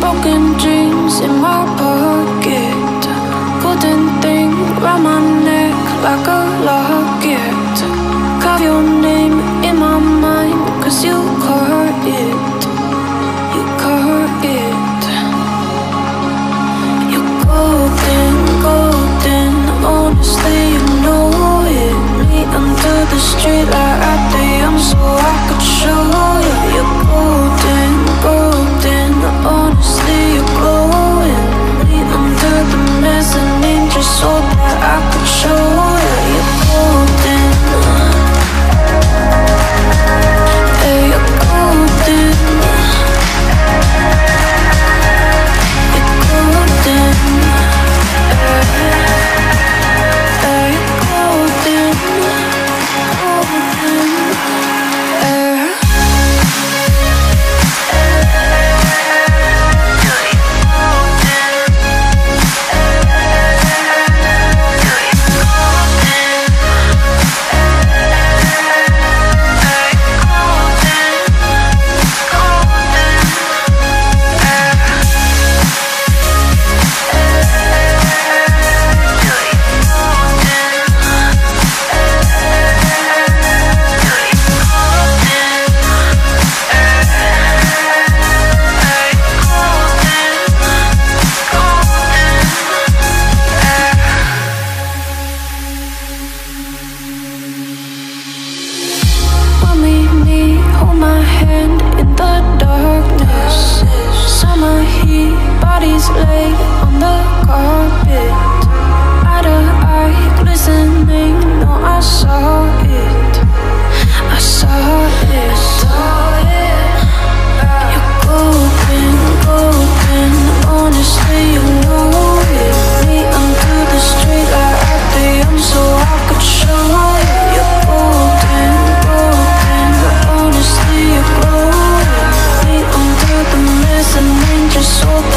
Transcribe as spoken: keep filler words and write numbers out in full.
broken dreams in my pocket. Golden thing round my neck like a locket. Carve your name in my mind, cause you caught it. You caught it. You're golden, golden. Honestly, you know it. Me under the street light at the young, so I could show you. You're golden, golden. Honestly, you're glowing. Me under the mezzanine, just so that I could show you. You're golden. Hey, you're golden. You're golden. Hey, you're golden. Golden. Hey. When we meet, hold my hand in the darkness. Summer heat, bodies lay on the carpet. Eye to eye, glistening, no, I saw it. I saw it. You're golden, golden. Honestly, you know it. Me under the street light at the young, so I could show you. You're golden, golden. Honestly, you're glowing. Me under the mezzanine, just so